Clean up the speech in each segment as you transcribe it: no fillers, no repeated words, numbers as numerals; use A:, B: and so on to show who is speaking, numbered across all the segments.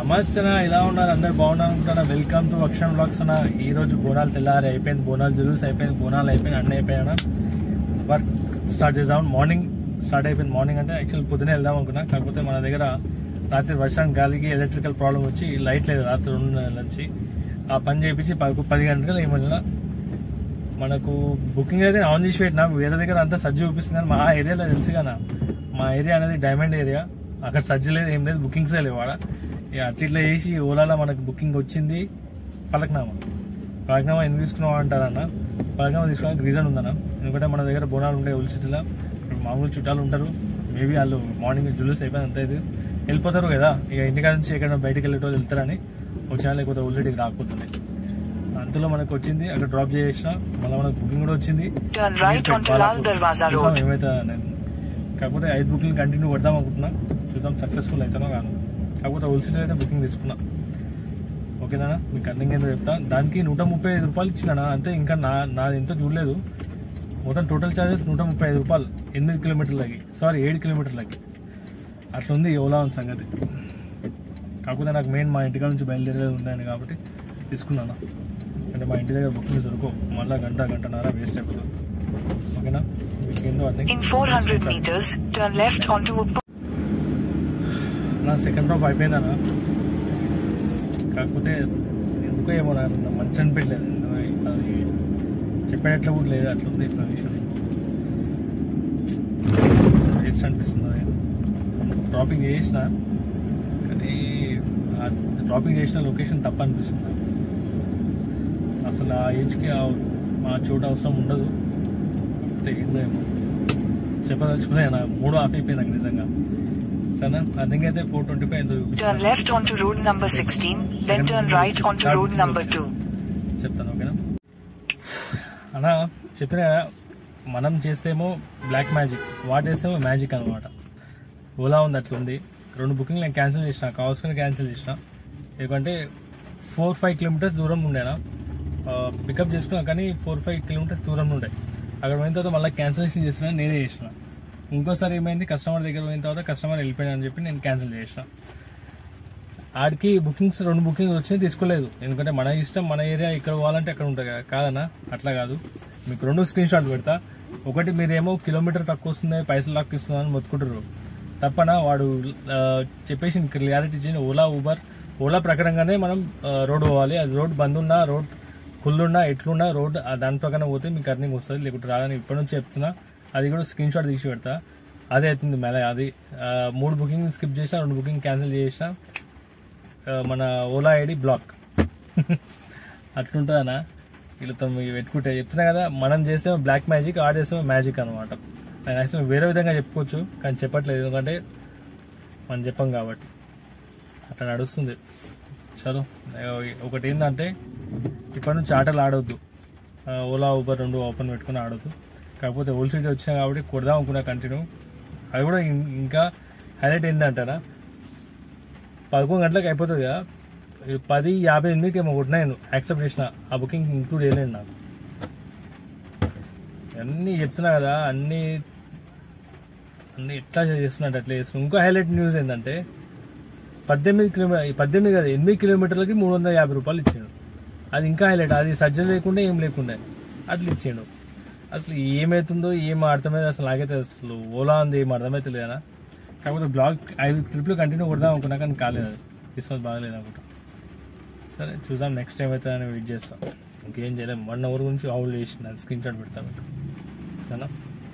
A: నమస్తే ఇలా ఉన్నారు, అందరు బాగున్నారు అనుకుంటున్నా. వెల్కమ్ టు అక్షరం బ్లాగ్స్ అన్న. ఈ రోజు బోనాలు తెల్లారి అయిపోయింది, బోనాలు జులూస్ అయిపోయింది, బోనాలు అయిపోయింది, అన్నీ అయిపోయాయి. వర్క్ స్టార్ట్ చేద్దాం. మార్నింగ్ స్టార్ట్ అయిపోయింది. మార్నింగ్ అంటే యాక్చువల్ పొద్దునే వెళ్దాం అనుకున్నా, కాకపోతే మన దగ్గర రాత్రి వర్షానికి గాలికి ఎలక్ట్రికల్ ప్రాబ్లం వచ్చి లైట్ లేదు రాత్రి 2 గంటల నుంచి. ఆ పని చేయించి 10 గంటలకు ఏమన్నా మనకు బుకింగ్ అయితే ఆన్ చేసి పెట్టినా. వేరే దగ్గర అంతా సజ్జ చూపిస్తుంది కానీ మా ఏరియాలో తెలుసు కదా, మా ఏరియా అనేది డైమండ్ ఏరియా, అక్కడ సజ్జ లేదు, ఏం లేదు, బుకింగ్సే లేవు వాడ. అట్లా చేసి ఓలాలో మనకు బుకింగ్ వచ్చింది. పలక్నామా ఎందుకు తీసుకున్నావు అంటారన్న. పలక్నామా తీసుకోవడానికి రీజన్ ఉందన్న. ఎందుకంటే మన దగ్గర బోనాలు ఉండే ఓల్డ్ సిటీలో మామూలు చుట్టాలు ఉంటారు. మేబీ వాళ్ళు మార్నింగ్ జులూస్ అయిపోయింది అంతా ఇది వెళ్ళిపోతారు కదా, ఇక ఇంటికాడ నుంచి ఎక్కడ బయటకు వెళ్ళేటోళ్ళు వెళ్తారని వచ్చినా, లేకపోతే ఓల్రెడీకి రాకపోతున్నాయి. అంతలో మనకు వచ్చింది, అక్కడ డ్రాప్ చేసిన, మళ్ళీ మనకు బుకింగ్ కూడా వచ్చింది. ఏమైతే కాకపోతే 5 బుకింగ్ కంటిన్యూ కొడదాం అనుకుంటున్నా, చూద్దాం సక్సెస్ఫుల్ అవుతానో కాను. కాకపోతే హోల్ సిటీ అయితే బుకింగ్ తీసుకున్నా. ఓకేనా, మీకు అర్థం ఏందో చెప్తా. దానికి 135 రూపాయలు ఇచ్చినా అంతే. ఇంకా నాది ఎంతో చూడలేదు. మొత్తం టోటల్ ఛార్జెస్ 135 రూపాయలు 8 కిలోమీటర్లకి, సారీ 7 కిలోమీటర్లకి. అట్లా ఉంది ఓలా ఉన్న సంగతి. కాకపోతే నాకు మెయిన్ మా ఇంటికాడ నుంచి బయలుదేరేది ఉన్నాయని కాబట్టి తీసుకున్నాను. అంటే మా ఇంటి దగ్గర బుకింగ్ దొరకవు, మళ్ళీ గంటన్నర వేస్ట్ అయిపోతుంది. ఓకేనా, మీకేందో అర్థం. నా సెకండ్ డ్రాప్ అయిపోయిందన్న. కాకపోతే ఎందుకో ఏమో నాకు మంచి అనిపించలేదు. అది చెప్పేటట్లు కూడా లేదు, అట్లా ఉంది ఇప్పుడు విషయం. వేస్ట్ అనిపిస్తుంది. అది డ్రాపింగ్ చేసిన కానీ డ్రాపింగ్ చేసిన లొకేషన్ తప్ప అనిపిస్తుంది. అసలు ఆ ఏజ్కి మా చోటు అవసరం ఉండదు. కాకపోతే ఏందో ఏమో చెప్పదలుచుకునే నా 3 ఆఫ్ అయిపోయింది నాకు నిజంగా. సరేనా, రన్నింగ్ అయితే 425 ఎంతో
B: Turn left onto road number 16, then turn right onto road number 2.
A: చెప్తాను. ఓకేనా అన్నా, చెప్పిన మనం చేస్తేమో బ్లాక్ మ్యాజిక్, వాటేస్తేమో మ్యాజిక్ అనమాట. ఓలా ఉంది అట్లా ఉంది. 2 బుకింగ్ నేను క్యాన్సిల్ చేసిన, కావాల్సుకుని క్యాన్సిల్ చేసిన. ఎందుకంటే 4-5 కిలోమీటర్స్ దూరం ఉండేనా, పికప్ చేసుకున్నా కానీ 4-5 కిలోమీటర్స్ దూరం ఉండే. అక్కడ పోయిన తర్వాత మళ్ళీ క్యాన్సిలేషన్ చేసిన, నేనే చేసిన. ఇంకోసారి ఏమైంది, కస్టమర్ దగ్గర పోయిన తర్వాత కస్టమర్ వెళ్ళిపోయాడు అని చెప్పి నేను క్యాన్సిల్ చేసిన. ఆడికి బుకింగ్స్ 2 బుకింగ్స్ వచ్చినాయి, తీసుకోలేదు. ఎందుకంటే మన ఇష్టం, మన ఏరియా, ఇక్కడ పోవాలంటే అక్కడ ఉంటుంది కదా. కాదన్నా, అట్లా కాదు. మీకు 2 స్క్రీన్ షాట్ పెడతా. ఒకటి మీరేమో కిలోమీటర్ తక్కువ వస్తుంది, పైసలు తక్కువ ఇస్తుంది అని మొత్తుకుంటారు. తప్పనా, వాడు చెప్పేసి క్లియారిటీ ఇచ్చింది. ఓలా ప్రకారంగానే మనం రోడ్ పోవాలి. అది రోడ్ బంద్ ఉన్నా, రోడ్ కుళ్ళున్నా, ఎట్లున్నా రోడ్ దాని ప్రకారం పోతే మీకు అర్నింగ్ వస్తుంది, లేకుంటే రాదని ఇప్పటి నుంచి చెప్తున్నా. అది కూడా స్క్రీన్ షాట్ తీసి పెడతా. అదే అవుతుంది మళ్ళీ. అది 3 బుకింగ్ స్కిప్ చేసిన, 2 బుకింగ్ క్యాన్సిల్ చేసిన. మన ఓలా ఐడి బ్లాక్. అట్లుంటుందన్నా వీళ్ళతో పెట్టుకుంటే. చెప్తున్నా కదా, మనం చేసేమో బ్లాక్ మ్యాజిక్, ఆడేసేమో మ్యాజిక్ అనమాట. నేను యాక్చువల్ వేరే విధంగా చెప్పుకోవచ్చు కానీ చెప్పట్లేదు, ఎందుకంటే మనం చెప్పం కాబట్టి. అట్లా నడుస్తుంది. చలో, ఒకటి ఏంటంటే ఇప్పటి నుంచి ఆటలు ఆడవద్దు. ఓలా ఊబర్ 2 ఓపెన్ పెట్టుకుని ఆడవద్దు. కాకపోతే ఓల్డ్ సిటీ వచ్చినా కాబట్టి కొడదాం అనుకున్నా కంటిన్యూ. అది కూడా ఇంకా హైలైట్ ఏంటంటారా, 11 గంటలకు అయిపోతుంది కదా, 10:58కి ఏమో కొట్టినా నేను యాక్సెప్ట్ చేసిన. ఆ బుకింగ్ ఇంక్లూడ్ చేయలేదు నాకు. అన్నీ చెప్తున్నా కదా, అన్నీ ఎట్లా చేస్తున్నట్టు అట్లా చేస్తున్నా. ఇంకో హైలైట్ న్యూస్ ఏంటంటే 18 కాదు 8 కిలోమీటర్లకి 350 రూపాయలు ఇచ్చాడు. అది ఇంకా హైలైట్. అది సర్జరీ లేకుండా ఏం లేకుండా అట్లా ఇచ్చాడు. అసలు ఏమవుతుందో ఏం అర్థమైంది అసలు నాకైతే. అసలు ఓలా ఉంది ఏం అర్థమైతే లేదనా. కాకపోతే బ్లాగ్ 5 ట్రిప్లు కంటిన్యూ కొడదాం అనుకున్నా కానీ కాలేదు. అది క్రిస్మస్ బాగలేదు అనుకుంటా. సరే చూద్దాం, నెక్స్ట్ టైం అయితే అని వెయిట్ చేస్తాం. ఇంకేం చేయలేము. 1 అవర్ గురించి అవుట్ చేసిన, అది స్క్రీన్ షాట్ పెడతాను సరేనా.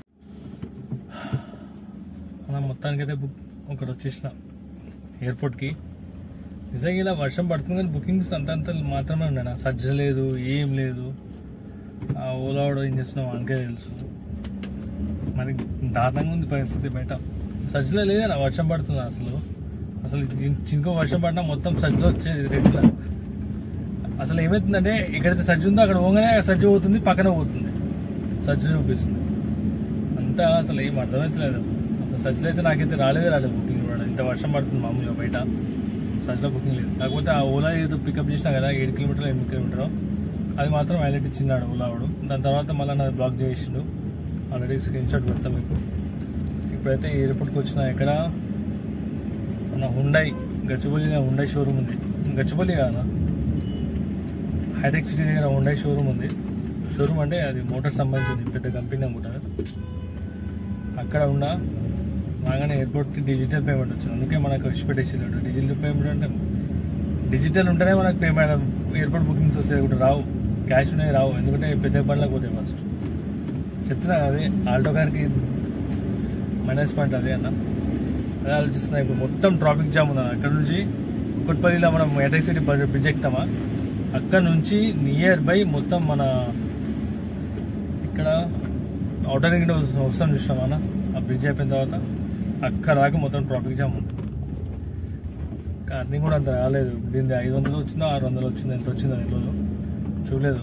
A: మనం మొత్తానికైతే ఒకటి వచ్చేసిన ఎయిర్పోర్ట్కి. నిజంగా ఇలా వర్షం పడుతుంది కానీ బుకింగ్స్ అంత మాత్రమే ఉన్నాయి. సజ్జ లేదు, ఏం లేదు. ఆ ఓలా వాడు ఏం చేస్తున్నాం మనకే తెలుసు. మరి దారుణంగా ఉంది పరిస్థితి బయట. సజ్జలో లేదన్నా, వర్షం పడుతుంది. అసలు చినుకో వర్షం పడినా మొత్తం సజ్జలో వచ్చేది రేట్లా. అసలు ఏమవుతుందంటే ఎక్కడైతే సజ్జ ఉందో అక్కడ పోగానే సజ్జ పోతుంది, పక్కన పోతుంది, సజ్జ చూపిస్తుంది అంతా. అసలు ఏం అర్థమవుతలేదు. అసలు సజ్జలో అయితే నాకైతే రాలేదు బుకింగ్ కూడా. ఇంత వర్షం పడుతుంది మామూలుగా బయట, సజ్జలో బుకింగ్ లేదు. కాకపోతే ఆ ఓలా ఏదో పికప్ చేసినా కదా 7 కిలోమీటర్లు 8 కిలోమీటర్, అది మాత్రం హైలైట్ ఇచ్చినాడు ఓలావాడు. దాని తర్వాత మళ్ళీ నాది బ్లాక్ చేసిండు. ఆల్రెడీ స్క్రీన్ షాట్ పెడతాం మీకు. ఇప్పుడైతే ఎయిర్పోర్ట్కి వచ్చిన, ఎక్కడ మన హుండై గచ్చిబౌలిలో హుండై షోరూమ్ ఉంది. గచ్చిబౌలి కాదా, హైటెక్ సిటీ దగ్గర హుండై షోరూమ్ ఉంది. షోరూమ్ అంటే అది మోటార్ సంబంధించింది, పెద్ద కంపెనీ అనుకుంటారు. అక్కడ ఉన్న రాగానే ఎయిర్పోర్ట్కి డిజిటల్ పేమెంట్ వచ్చింది. అందుకే మనకు విడిచిపెట్టేసాడు. డిజిటల్ పేమెంట్ అంటే డిజిటల్ ఉంటేనే మనకు పేమెంట్ ఎయిర్పోర్ట్ బుకింగ్స్ వస్తాయి కూడా రావు, క్యాష్ ఉన్నాయి రావు. ఎందుకంటే పెద్ద బండ్లకు పోతాయి ఫస్ట్. చెప్తున్నా అదే ఆల్టో కార్కి మైనస్ పాయింట్ అదే అన్న. అదే ఆలోచిస్తున్నా. ఇప్పుడు మొత్తం ట్రాఫిక్ జామ్ ఉందా. అక్కడ నుంచి కుక్కట్పల్లిలో మనం హైటెక్ సిటీ బ్రిడ్జ్ ఎక్కుతామా, అక్కడ నుంచి నియర్ బై మొత్తం మన ఇక్కడ అవుటర్ రింగ్ వస్తాం చూసినామా అన్న. ఆ బ్రిడ్జ్ అయిపోయిన తర్వాత అక్కడ దాకా మొత్తం ట్రాఫిక్ జామ్ ఉంది. అర్నింగ్ కూడా అంత రాలేదు. దీన్ని 500 వచ్చిందో 600 వచ్చిందో ఎంత వచ్చిందో ఈరోజు చూడలేదు.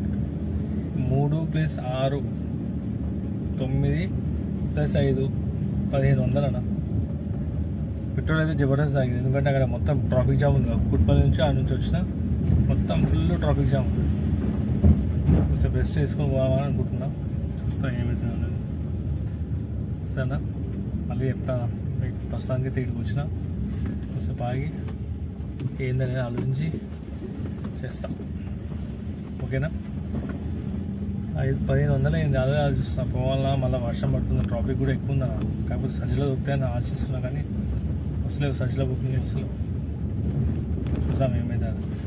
A: 3 + 6 9 + 5 1500 అన్న. పెట్రోల్ అయితే జబర్దస్త్ తాగింది. ఎందుకంటే అక్కడ మొత్తం ట్రాఫిక్ జామ్ ఉంది. కుట్పల్లి నుంచి ఆ నుంచి వచ్చిన మొత్తం ఫుల్ ట్రాఫిక్ జామ్ ఉంది. ఒకసారి బెస్ట్ వేసుకొని పోవాలని అనుకుంటున్నా. చూస్తా ఏమవుతుంది అనేది. సరేనా, మళ్ళీ చెప్తాను. మీకు ప్రస్తుతానికి తిరిగి వచ్చిన ఒకసారి ఆగి ఏందనేది ఆలోచించి చేస్తా. ఓకేనా. 1500 అయింది. అదే ఆలోచిస్తున్నా. పోవాలన్నా, మళ్ళీ వర్షం పడుతుంది, ట్రాఫిక్ కూడా ఎక్కువ ఉందా. కాకపోతే సజ్జలో దొరుకుతాయని ఆలోచిస్తున్నా, కానీ వస్తలేవు సజ్జలో బుకింగ్ వస్తలేవు. చూద్దాం ఏమైతే.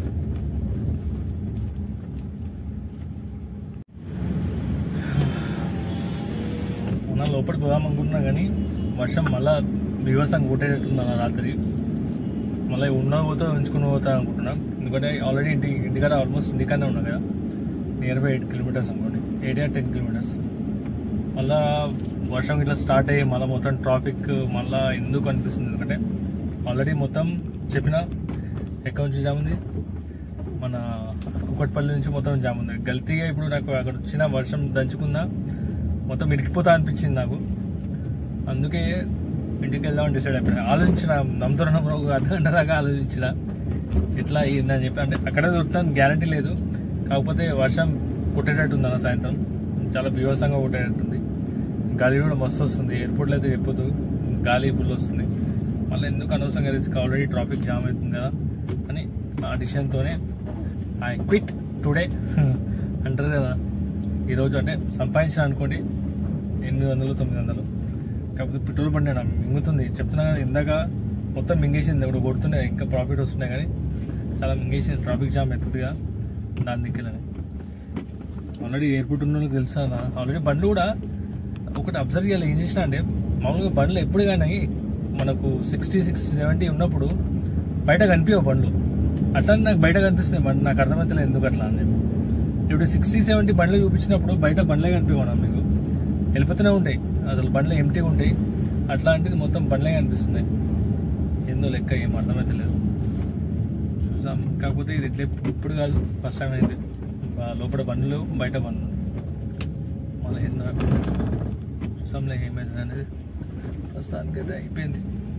A: మొన్న లోపలికి పోదాం అనుకుంటున్నా, కానీ వర్షం మళ్ళీ బీభత్సంగా కొట్టేటట్టుందన్న రాత్రి. మళ్ళీ ఉన్న పోతా ఉంచుకుని పోతా అనుకుంటున్నాం. ఎందుకంటే ఆల్రెడీ ఇంటికాడ ఆల్మోస్ట్ ఇంటికానే ఉన్నా కదా. నియర్ బై 8 కిలోమీటర్స్ అనుకోండి, 8 or 10 కిలోమీటర్స్. మళ్ళీ వర్షం ఇట్లా స్టార్ట్ అయ్యి మళ్ళీ మొత్తం ట్రాఫిక్ మళ్ళీ ఎందుకు అనిపిస్తుంది. ఎందుకంటే ఆల్రెడీ మొత్తం చెప్పిన ఎక్కడి నుంచి జామ్ ఉంది, మన కుక్కట్పల్లి నుంచి మొత్తం జామ్ ఉంది. గల్తీగా ఇప్పుడు నాకు అక్కడ వచ్చిన వర్షం దంచుకుందా మొత్తం ఇరికిపోతా అనిపించింది నాకు. అందుకే ఇంటికి వెళ్దామని డిసైడ్ అయిపోయినా. ఆలోచించిన నమ్ముతున్న ఒక అర్ధగంట దాకా ఆలోచించిన ఎట్లా అయ్యిందని చెప్పి. అంటే అక్కడే దొరుకుతాను గ్యారంటీ లేదు, కాకపోతే వర్షం కొట్టేటట్టుంది అన్న. సాయంత్రం చాలా బీభత్సంగా కొట్టేటట్టుంది. గాలి కూడా మస్తు వస్తుంది. ఎయిర్పోర్ట్లో అయితే చెప్పొద్దు, గాలి ఫుల్ వస్తుంది. మళ్ళీ ఎందుకు అనవసరంగా రిస్క్, ఆల్రెడీ ట్రాఫిక్ జామ్ అవుతుంది కదా అని ఆ డిసిషన్తోనే ఐ క్విట్ టుడే అంటారు కదా. ఈరోజు అంటే సంపాదించిన అనుకోండి 800 900. కాకపోతే పెట్రోల్ బండి మింగుతుంది. చెప్తున్నా కానీ ఇందాక మొత్తం మింగేసింది. ఇప్పుడు కొడుతున్నాయి, ఇంకా ప్రాఫిట్ వస్తున్నాయి, కానీ చాలా మింగేసింది. ట్రాఫిక్ జామ్ అవుతుందిగా దాని దిక్కులని. ఆల్రెడీ ఎయిర్పోర్ట్ ఉన్న వాళ్ళకి తెలుసా. ఆల్రెడీ బండ్లు కూడా ఒకటి అబ్జర్వ్ చేయాలి. ఏం చేసినా అంటే మామూలుగా బండ్లు ఎప్పుడు కానీ మనకు 60 70 ఉన్నప్పుడు బయట కనిపించవు బండ్లు. అట్లా నాకు బయట కనిపిస్తున్నాయి బండ్లు. నాకు అర్థమవుతలేదు ఎందుకు అట్లా అని. ఇప్పుడు 60 70 బండ్లు చూపించినప్పుడు బయట బండ్లే కనిపించవు మీకు, వెళ్ళిపోతూనే ఉంటాయి. అసలు బండ్లు ఎంటీగా ఉంటాయి. అట్లాంటిది మొత్తం బండ్లే కనిపిస్తున్నాయి. ఏందో లెక్క ఏం అర్థమవుతలేదు. చూసాం. కాకపోతే ఇది ఎట్లా ఇప్పుడు కాదు, ఫస్ట్ టైం అయితే. లోపల బండ్లు బయట బండ్లు మళ్ళీ ఏందో చూసాంలే ఏమైంది అనేది. ప్రస్తుతానికి అయితే అయిపోయింది.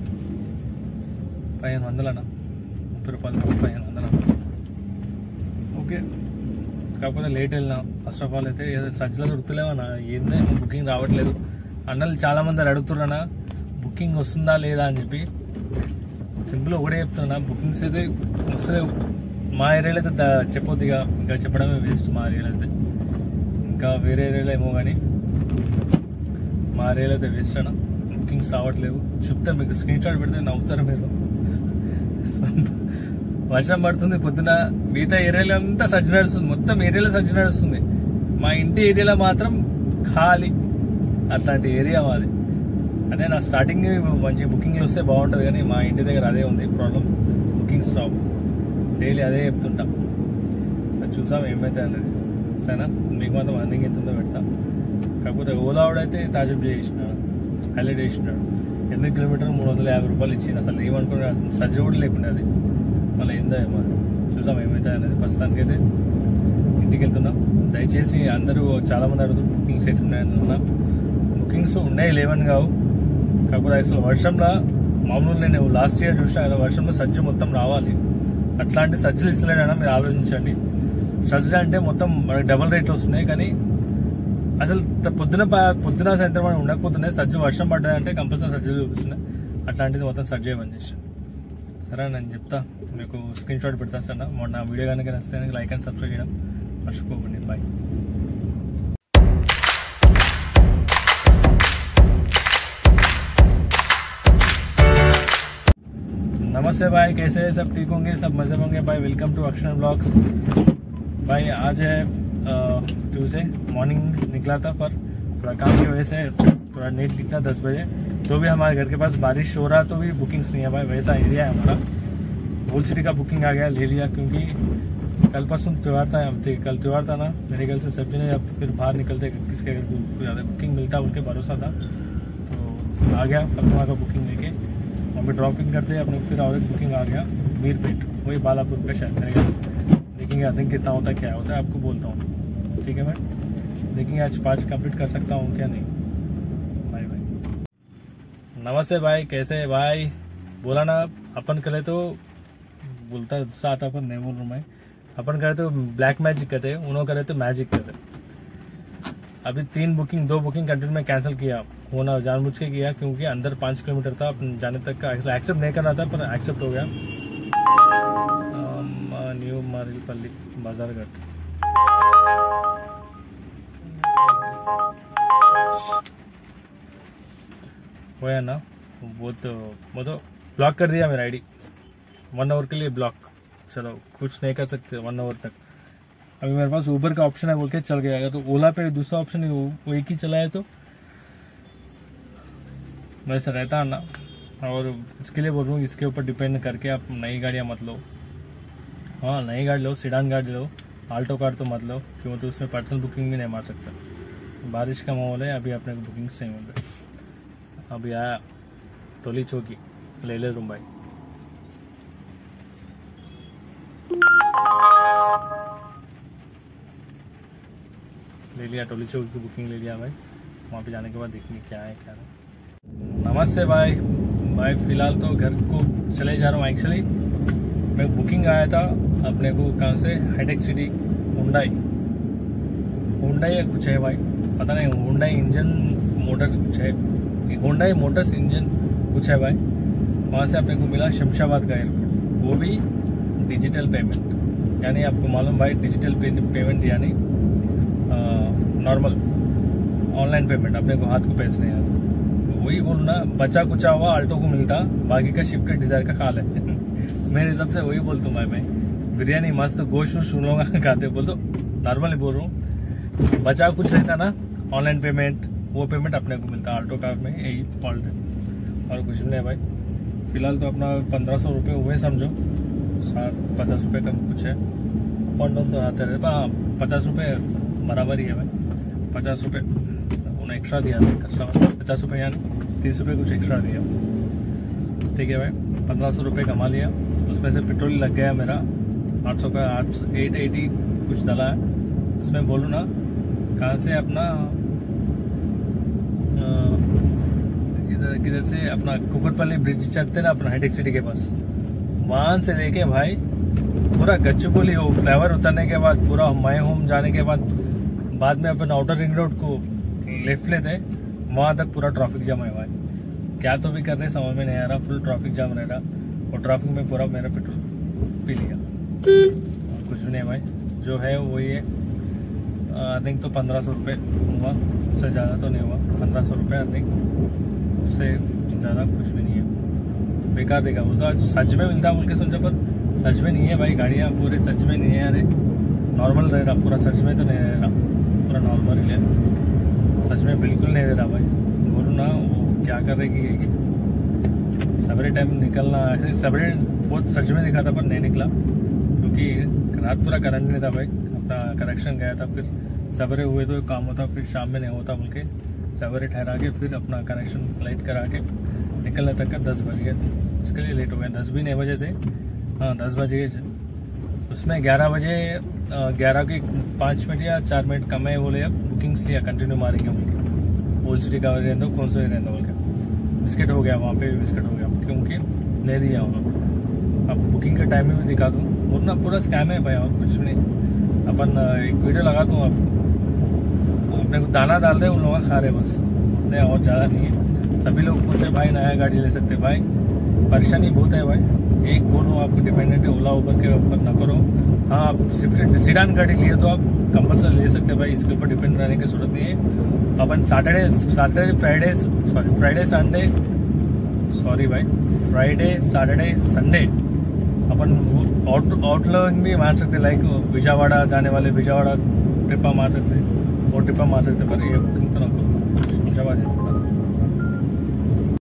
A: 1500 అన్న, 30 రూపాయలు 1500. ఓకే. కాకపోతే లేట్ వెళ్ళినా. ఫస్ట్ ఆఫ్ ఆల్ అయితే సజ్జలో దొరుకుతలేమన్నా. ఏందో బుకింగ్ రావట్లేదు. అన్నలు చాలామంది అడుగుతున్నానా బుకింగ్ వస్తుందా లేదా అని చెప్పి. సింపుల్ ఒకటే చెప్తున్నా, బుకింగ్స్ అయితే వస్తలేవు. మా ఏరియాలో అయితే చెప్పొద్దు, ఇంకా చెప్పడమే వేస్ట్. మా ఏరియాలో అయితే ఇంకా వేరే ఏరియాలో ఏమో, కానీ మా ఏరియాలో అయితే వేస్ట్ అన్న. బుకింగ్స్ రావట్లేవు. చెప్తా మీకు, స్క్రీన్ షాట్ పెడితే నవ్వుతారు మీరు. వర్షం పడుతుంది పొద్దున, మిగతా ఏరియాలో అంతా సజ్జ నడుస్తుంది. మొత్తం ఏరియాలో సజ్జ నడుస్తుంది. మా ఇంటి ఏరియాలో మాత్రం ఖాళీ. అట్లాంటి ఏరియా మాది. అదే నా స్టార్టింగ్ మంచి బుకింగ్లు వస్తే బాగుంటుంది, కానీ మా ఇంటి దగ్గర అదే ఉంది ప్రాబ్లం. బుకింగ్స్ రావు. డైలీ అదే చెప్తుంటా. సరే చూసాం ఏమైతే అనేది. సరేనా, మీకు మాత్రం అర్నింగ్ ఎంత ఉందో పెడతా. కాకపోతే ఓలా వాడైతే తాజాబ్ చేసినాడు, హైలైట్ చేసినాడు. 8 కిలోమీటర్ 350 రూపాయలు ఇచ్చింది. అసలు ఏమనుకున్నా సజ్జ కూడా లేకుండా అది. మళ్ళీ ఏందో ఏమో చూసాం ఏమైతే అనేది. ప్రస్తుతానికి అయితే ఇంటికి వెళ్తున్నాం. దయచేసి అందరూ చాలామంది అడుగుతారు బుకింగ్స్ ఎట్లున్నాయన్నా. బుకింగ్స్ ఉన్నాయి, లేవని కావు. కాకపోతే అసలు వర్షంలో మామూలు నేను లాస్ట్ ఇయర్ చూసినా కదా, వర్షంలో సజ్జ మొత్తం రావాలి. అట్లాంటి సజ్జలు ఇస్తలేనా మీరు ఆలోచించండి. సజ్జ అంటే మొత్తం మనకి డబల్ రేట్లు వస్తున్నాయి, కానీ అసలు పొద్దున సాయంత్రం మనం ఉండకపోతున్నాయి. సజ్జ వర్షం పడ్డాయంటే కంపల్సరీ సజ్జలు చూపిస్తున్నాయి. అట్లాంటిది మొత్తం సజ్జ బంద్ చేసి సరే నేను చెప్తా మీకు స్క్రీన్ షాట్ పెడతాను సార్ నా వీడియో కనుక నచ్చితే లైక్ అండ్ సబ్స్క్రైబ్ చేయడం మర్చిపోకండి. బాయ్. नमस्ते भाई, कैसे हैं सब? ठीक होंगे, सब मज़े होंगे भाई. Welcome to Akshar blogs. भाई आज है ट्यूसडे मॉर्निंग निकला था, पर थोड़ा काम की वजह से थोड़ा लेट निकला 10 बजे. तो भी हमारे घर के पास बारिश हो रहा तो भी बुकिंग्स नहीं है भाई. वैसा एरिया है हमारा. होल सिटी का बुकिंग आ गया, ले लिया, क्योंकि कल परसों त्यौहार था. कल त्यौहार था ना, मेरे ख्याल से सब्जी ने अब फिर बाहर निकलते किसके घर को ज़्यादा बुकिंग मिलता उनके भरोसा था. तो आ गया फलनुमा का बुकिंग लेके, वहाँ पे ड्रॉपिंग करते अपने. फिर और एक बुकिंग आ गया मीरपेट, वही बालापुर पे शायद मेरे ख्याल. देखेंगे आई थिंक कितना होता है, क्या होता है आपको बोलता हूँ. ठीक है भाई, देखेंगे आज 5 कंप्लीट कर सकता हूँ क्या नहीं. Bye bye. नमस्ते भाई, कैसे है भाई? बोला ना अपन करे तो बोलता साथ अपन नहीं बोल रहा मैं. अपन करे तो ब्लैक मैजिक कहते हैं, उन्होंने करे तो मैजिक कहते हैं. अभी 2 बुकिंग कंटिन्यू में कैंसिल किया, होना जानबूझ के किया, क्योंकि अंदर 5 किलोमीटर था अपन जाने तक का. एक्सेप्ट नहीं करना था पर एक्सेप्ट हो गया. न्यू मारिलपल्ली बाजारघाट. वो है ना, वो तो ब्लॉक कर दिया मेरा आईडी 1 आवर के लिए ब्लॉक. चलो कुछ नहीं कर सकते 1 आवर तक. अभी मेरे पास ऊबर का ऑप्शन है बोल के चल गया. अगर तो ओला पे दूसरा ऑप्शन है वो एक ही चला है तो वैसा रहता है ना. और इसके लिए बोल रहा हूँ, इसके ऊपर डिपेंड करके आप नई गाड़ियाँ मत लो. हाँ नई गाड़ी लो, सीडान गाड़ी लो, आल्टो कार तो मत लो, क्यों तो उसमें पर्सनल बुकिंग भी नहीं मार सकता. बारिश का माहौल है, अभी अपने को बुकिंग नहीं मिल रही. अभी आया टोली चौकी, ले रूम भाई. ले लिया टोली चौक की बुकिंग, ले लिया भाई. वहाँ पे जाने के बाद देखने क्या है क्या नहीं. नमस्ते भाई. फिलहाल तो घर को चले जा रहा हूँ. एक्चुअली मैं बुकिंग आया था अपने को कहाँ से, हाईटेक सिटी हुंडई कुछ है भाई, पता नहीं. हुंडई इंजन मोटर्स कुछ है, हुंडई मोटर्स इंजन कुछ है भाई. वहाँ से अपने को मिला शमशाबाद का एयरपोर्ट, वो भी डिजिटल पेमेंट. यानी आपको मालूम भाई डिजिटल पेमेंट यानी नॉर्मल ऑनलाइन पेमेंट, अपने को हाथ को पैसे नहीं आता. वही बोलना, बचा कुचा हुआ आल्टो को मिलता, बाकी का शिफ्टेड डिजायर का खाल है. मेरे हिसाब से वही बोलता हूँ मैं. बिरयानी मस्त गोश्त सुन लूँगा खाते बोल तो नॉर्मली बोल रहा हूँ. बचा कुछ रहता ना ऑनलाइन पेमेंट, वो पेमेंट अपने को मिलता आल्टो कार में. यही फॉल्ट है और कुछ नहीं है भाई. फिलहाल तो अपना 1500 रुपये हुए समझो, 50 रुपये कम कुछ है. अप एंड डाउन तो आते रहते. 50 रुपये बराबर ही है भाई. 50 रुपये उन्हें एक्स्ट्रा दिया था कस्टमर, 50 रुपये यानी 30 रुपये कुछ एक्स्ट्रा दिया. ठीक है भाई, 1500 रुपये कमा लिया. उसमें से पेट्रोल लग गया मेरा 800 का, 880 कुछ डला है. उसमें बोलूँ ना कहाँ से अपना किधर से अपना कुकुरपल्ली ब्रिज चढ़ते ना अपना हाईटेक सिटी के पास, वहाँ से लेके भाई पूरा गच्चुकोली हो फ्लाईओवर उतरने के बाद पूरा माय होम जाने के बाद में अपन आउटर रिंग रोड को लेफ्ट लेते, वहाँ तक पूरा ट्रैफिक जाम है भाई. क्या तो भी कर रहे समझ में नहीं आ रहा. फुल ट्रैफिक जाम रह रहा और ट्रैफिक में पूरा मेरा पेट्रोल पी लिया. कुछ भी नहीं भाई, जो है वो ये अर्निंग तो 1500 रुपये हुआ, उससे ज़्यादा तो नहीं हुआ. 1500 रुपये अर्निंग, उससे ज़्यादा कुछ भी नहीं है. बेकार देखा वो तो. आज सच में मिलता बोल के सोचा, पर सच में नहीं है भाई. गाड़ियाँ पूरे सच में नहीं है. अरे नॉर्मल रह रहा पूरा, सच में तो नहीं रह रहा, पूरा नॉर्मल ही है. सच में बिल्कुल नहीं दे रहा भाई. बोलूँ ना वो क्या कर रहे कि सवेरे टाइम निकलना है. सवेरे बहुत सच में दिखा था पर नहीं निकला, क्योंकि रात पूरा करंट नहीं था भाई. अपना करेक्शन गया था, फिर सवेरे हुए तो काम होता, फिर शाम में नहीं होता बोल के सवेरे ठहरा के फिर अपना कनेक्शन लाइट करा के निकलने तक का 10 बज गए. इसके लिए लेट हो गया. 10 भी नहीं बजे थे, हाँ 10 बज गए. उसमें 11 बजे 11 के 5 मिनट या 4 मिनट कम है बोले. अब बुकिंग्स लिया कंटिन्यू मारेंगे बोल के. ओल्ड सिटी का रहने दो, कौन सा रहने दो बोल के. बिस्किट हो गया वहाँ पे भी, बिस्किट हो गया क्योंकि नहीं दिया उन्होंने. अब बुकिंग का टाइम भी दिखा दूँ, बोलना पूरा स्कैम है भाई और कुछ नहीं. अपन एक वीडियो लगा दूँ, आप अपने को दाना डाल रहे उन लोगों का खा रहे बस, नहीं और ज़्यादा नहीं है. सभी लोग पूछे भाई नया गाड़ी ले सकते. भाई परेशानी बहुत है भाई. एक बोलूँ आपको, डिपेंडेंट ओला उबर के ऊपर ना करो। हाँ, आप सिर्फ सीडान गाड़ी लिए तो आप कंपल्सरी ले सकते हैं भाई, इसके ऊपर डिपेंड रहने की जरूरत नहीं है। अपन फ्राइडे सैटरडे संडे अपन आउटलोइंग भी मार सकते, लाइक विजयवाड़ा जाने वाले विजयवाड़ा ट्रिपा मार सकते, वो ट्रिपा मार सकते, पर ये बुकिंग तो ना करो।